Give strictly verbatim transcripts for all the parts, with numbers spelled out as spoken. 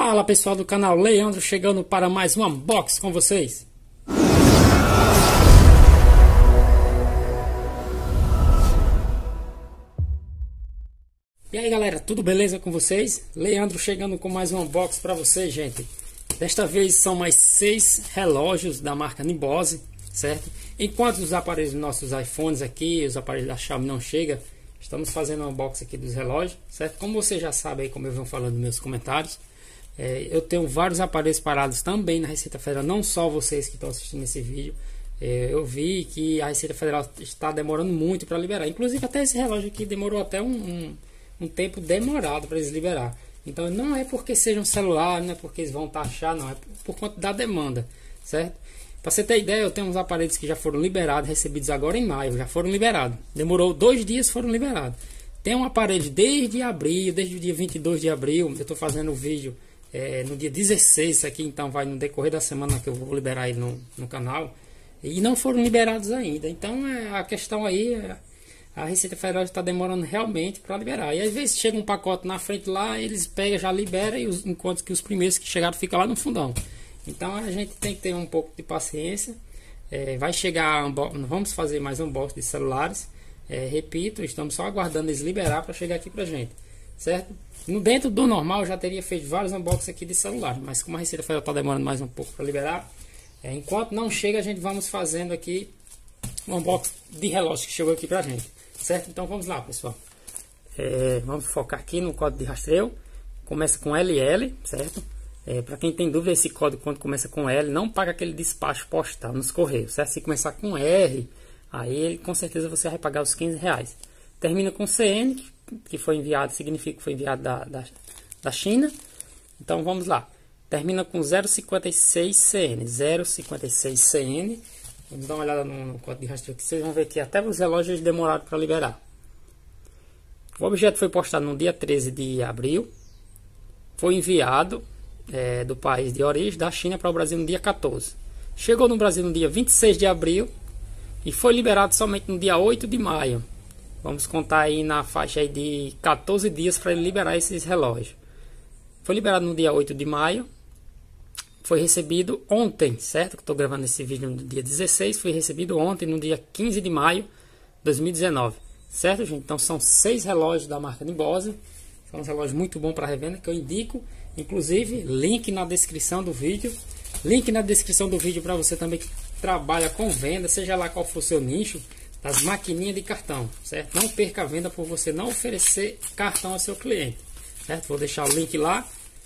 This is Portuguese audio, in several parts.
Fala pessoal do canal Leandro, chegando para mais um unboxing com vocês. E aí galera, tudo beleza com vocês? Leandro chegando com mais um unboxing para vocês, gente. Desta vez são mais seis relógios da marca Nimbose, certo? Enquanto os aparelhos dos nossos iPhones aqui, os aparelhos da Xiaomi não chegam, estamos fazendo um unboxing aqui dos relógios, certo? Como você já sabe aí, como eu venho falando nos meus comentários, é, eu tenho vários aparelhos parados também na Receita Federal, não só vocês que estão assistindo esse vídeo. É, eu vi que a Receita Federal está demorando muito para liberar, inclusive até esse relógio aqui demorou até um, um, um tempo demorado para eles liberar. Então não é porque seja um celular, não é porque eles vão taxar, não, é por, por conta da demanda, certo? Para você ter ideia, eu tenho uns aparelhos que já foram liberados, recebidos agora em maio, já foram liberados. Demorou dois dias, foram liberados. Tem um aparelho desde abril, desde o dia vinte e dois de abril, eu estou fazendo o vídeo é, no dia dezesseis, isso aqui então vai no decorrer da semana que eu vou liberar aí no, no canal. E não foram liberados ainda, então é, a questão aí, é, a Receita Federal está demorando realmente para liberar. E às vezes chega um pacote na frente lá, eles pegam, já liberam, e os, enquanto que os primeiros que chegaram ficam lá no fundão. Então a gente tem que ter um pouco de paciência. É, vai chegar, vamos fazer mais um unboxing de celulares. É, repito, estamos só aguardando eles liberar para chegar aqui pra gente, certo? No dentro do normal eu já teria feito vários unboxings aqui de celular, mas como a Receita Federal está demorando mais um pouco para liberar, é, enquanto não chega a gente vamos fazendo aqui um unboxing de relógio que chegou aqui pra gente, certo? Então vamos lá, pessoal. É, vamos focar aqui no código de rastreio. Começa com L L, certo? É, para quem tem dúvida, esse código quando começa com L não paga aquele despacho postal nos correios, certo? Se começar com R, aí com certeza você vai pagar os quinze reais. Termina com C N, que foi enviado, significa que foi enviado da, da, da China. Então vamos lá. Termina com zero cinquenta e seis C N. zero cinquenta e seis C N. Vamos dar uma olhada no, no código de rastreio que vocês vão ver que até os relógios demoraram para liberar. O objeto foi postado no dia treze de abril. Foi enviado É, do país de origem, da China, para o Brasil no dia quatorze. Chegou no Brasil no dia vinte e seis de abril e foi liberado somente no dia oito de maio. Vamos contar aí na faixa aí de quatorze dias para ele liberar esses relógios. Foi liberado no dia oito de maio. Foi recebido ontem, certo? Que estou gravando esse vídeo no dia dezesseis. Foi recebido ontem, no dia quinze de maio de dois mil e dezenove. Certo, gente? Então são seis relógios da marca Nimbose. São uns relógios muito bons para revenda que eu indico. Inclusive, link na descrição do vídeo. Link na descrição do vídeo para você também que trabalha com venda, seja lá qual for o seu nicho, das maquininhas de cartão, certo? Não perca a venda por você não oferecer cartão ao seu cliente, certo? Vou deixar o link lá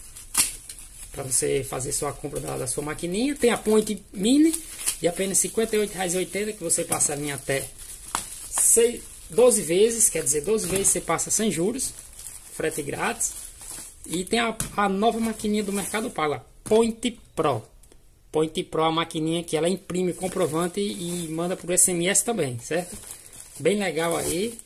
para você fazer sua compra da, da sua maquininha. Tem a Point Mini de apenas cinquenta e oito reais e oitenta centavos, que você passa a linha até seis, doze vezes, quer dizer, doze vezes você passa sem juros, frete grátis. E tem a, a nova maquininha do Mercado Pago, a Point Pro. Point Pro é a maquininha que ela imprime comprovante e, e manda por S M S também, certo? Bem legal aí.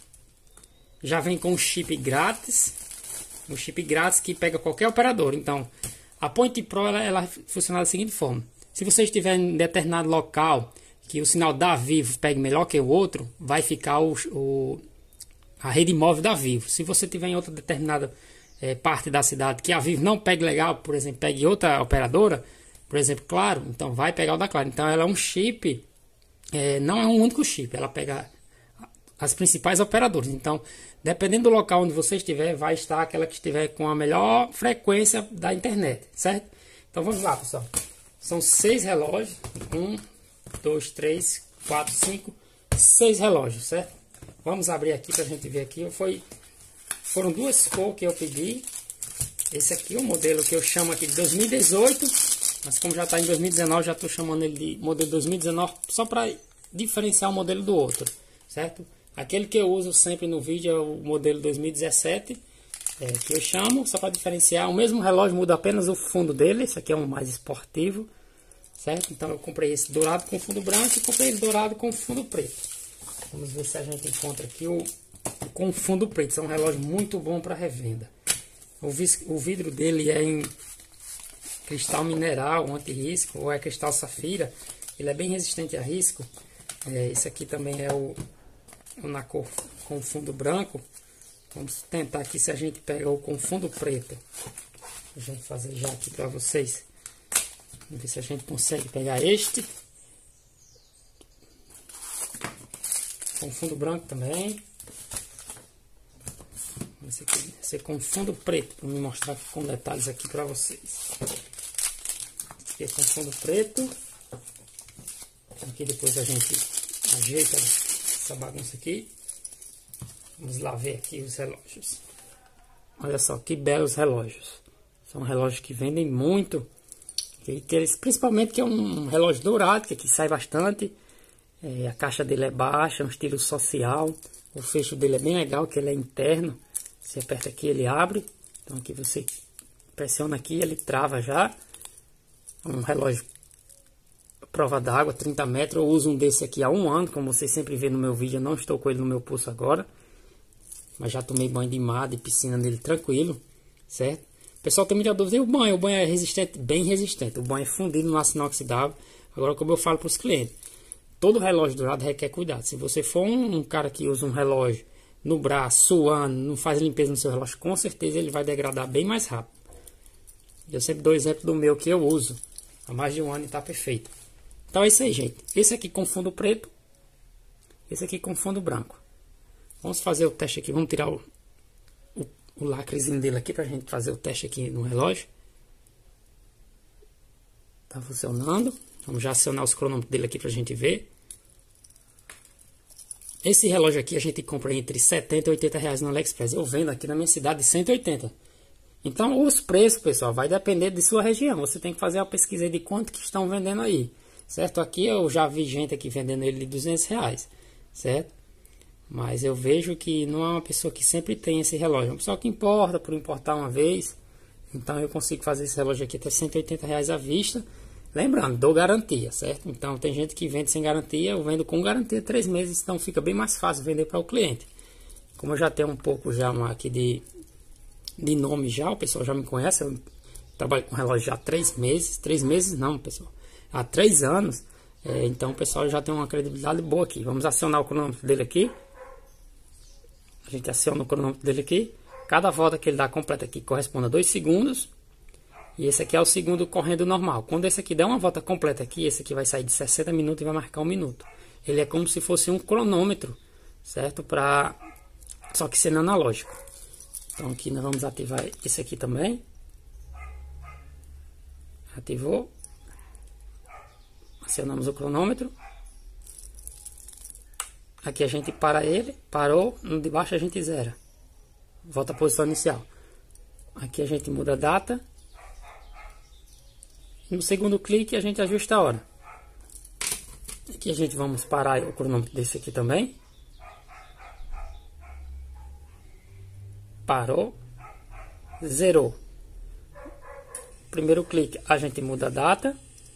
Já vem com chip grátis. Um chip grátis que pega qualquer operador. Então, a Point Pro ela, ela funciona da seguinte forma. Se você estiver em determinado local que o sinal da Vivo pegue melhor que o outro, vai ficar o, o, a rede móvel da Vivo. Se você estiver em outra determinada É, parte da cidade que a Vivo não pegue legal, por exemplo, pegue outra operadora, por exemplo, Claro, então vai pegar o da Claro. Então ela é um chip, é, não é um único chip, ela pega as principais operadoras. Então, dependendo do local onde você estiver, vai estar aquela que estiver com a melhor frequência da internet, certo? Então vamos lá, pessoal. São seis relógios, um, dois, três, quatro, cinco, seis relógios, certo? Vamos abrir aqui para a gente ver aqui. Foi Foram duas cores que eu pedi. Esse aqui é o modelo que eu chamo aqui de dois mil e dezoito. Mas como já está em dois mil e dezenove, já estou chamando ele de modelo dois mil e dezenove. Só para diferenciar um modelo do outro, certo? Aquele que eu uso sempre no vídeo é o modelo dois mil e dezessete. É, que eu chamo, só para diferenciar. O mesmo relógio muda apenas o fundo dele. Esse aqui é um mais esportivo, certo? Então eu comprei esse dourado com fundo branco e comprei esse dourado com fundo preto. Vamos ver se a gente encontra aqui o com fundo preto. É um relógio muito bom para revenda. O, o vidro dele é em cristal mineral anti-risco, ou é cristal safira. Ele é bem resistente a risco. É, esse aqui também é o, o na cor com fundo branco. Vamos tentar aqui se a gente pega o com fundo preto. a gente fazer já aqui para vocês. Vamos ver se a gente consegue pegar este. Com fundo branco também. Esse aqui, esse com fundo preto, para me mostrar com detalhes aqui para vocês. Esse aqui é com fundo preto. Aqui depois a gente ajeita essa bagunça aqui. Vamos lá ver aqui os relógios. Olha só que belos relógios. São relógios que vendem muito. Que eles, principalmente que é um relógio dourado, que aqui sai bastante. É, a caixa dele é baixa, é um estilo social. O fecho dele é bem legal, que ele é interno. Você aperta aqui, ele abre. Então aqui você pressiona aqui, ele trava já. Um relógio prova d'água, trinta metros. Eu uso um desse aqui há um ano, como vocês sempre vê no meu vídeo. Eu não estou com ele no meu pulso agora. Mas já tomei banho de mar, de piscina nele tranquilo, certo? O pessoal tem muita dúvida, e o banho? O banho é resistente, bem resistente. O banho é fundido no aço inoxidável. Agora, como eu falo para os clientes, todo relógio dourado requer cuidado. Se você for um, um cara que usa um relógio no braço, suando, não faz limpeza no seu relógio, com certeza ele vai degradar bem mais rápido. Eu sempre dou exemplo do meu que eu uso há mais de um ano e está perfeito. Então é isso aí, gente. Esse aqui com fundo preto, esse aqui com fundo branco. Vamos fazer o teste aqui, vamos tirar o, o, o lacrezinho dele aqui para a gente fazer o teste aqui no relógio. Tá funcionando. Vamos já acionar os cronômetros dele aqui para a gente ver. Esse relógio aqui a gente compra entre setenta e oitenta reais no AliExpress. Eu vendo aqui na minha cidade de cento e oitenta. Então os preços, pessoal, vai depender de sua região. Você tem que fazer uma pesquisa de quanto que estão vendendo aí. Certo? Aqui eu já vi gente aqui vendendo ele de duzentos reais. Certo? Mas eu vejo que não é uma pessoa que sempre tem esse relógio. É uma pessoa que importa, por importar uma vez. Então eu consigo fazer esse relógio aqui até cento e oitenta reais à vista. Lembrando, dou garantia, certo? Então tem gente que vende sem garantia, eu vendo com garantia três meses. Então fica bem mais fácil vender para o cliente. Como eu já tenho um pouco já uma aqui de, de nome já, o pessoal já me conhece. Eu trabalho com relógio já há três meses. Três meses não, pessoal. Há três anos. É, então o pessoal já tem uma credibilidade boa aqui. Vamos acionar o cronômetro dele aqui. A gente aciona o cronômetro dele aqui. Cada volta que ele dá completa aqui corresponde a dois segundos. E esse aqui é o segundo correndo normal. Quando esse aqui der uma volta completa aqui, esse aqui vai sair de sessenta minutos e vai marcar um minuto. Ele é como se fosse um cronômetro, certo? Pra... Só que sendo analógico. Então aqui nós vamos ativar esse aqui também. Ativou. Acionamos o cronômetro. Aqui a gente para ele, parou, no de baixo a gente zera. Volta à posição inicial. Aqui a gente muda a data. No segundo clique a gente ajusta a hora. Aqui a gente vamos parar o cronômetro desse aqui também. Parou. Zerou. Primeiro clique a gente muda a data.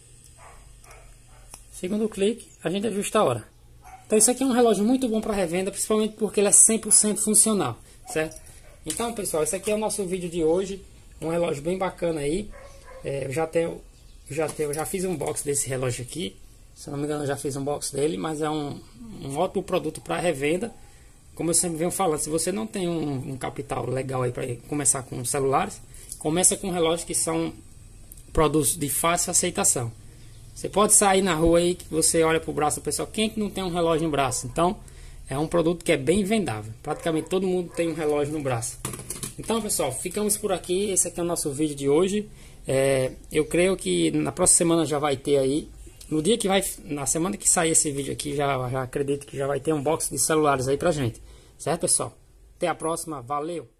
Segundo clique a gente ajusta a hora. Então isso aqui é um relógio muito bom para revenda, principalmente porque ele é cem por cento funcional, certo? Então, pessoal, esse aqui é o nosso vídeo de hoje, um relógio bem bacana aí. É, eu já tenho, já tenho, já fiz um box desse relógio aqui, se não me engano eu já fiz um box dele, mas é um, um ótimo produto para revenda. Como eu sempre venho falando, se você não tem um, um capital legal aí para começar com celulares, começa com relógios que são produtos de fácil aceitação. Você pode sair na rua aí que você olha para o braço do pessoal. Quem é que não tem um relógio no braço? Então, é um produto que é bem vendável. Praticamente todo mundo tem um relógio no braço. Então, pessoal, ficamos por aqui. Esse aqui é o nosso vídeo de hoje. É, eu creio que na próxima semana já vai ter aí. No dia que vai, na semana que sair esse vídeo aqui, já, já acredito que já vai ter um box de celulares aí pra gente. Certo, pessoal? Até a próxima. Valeu!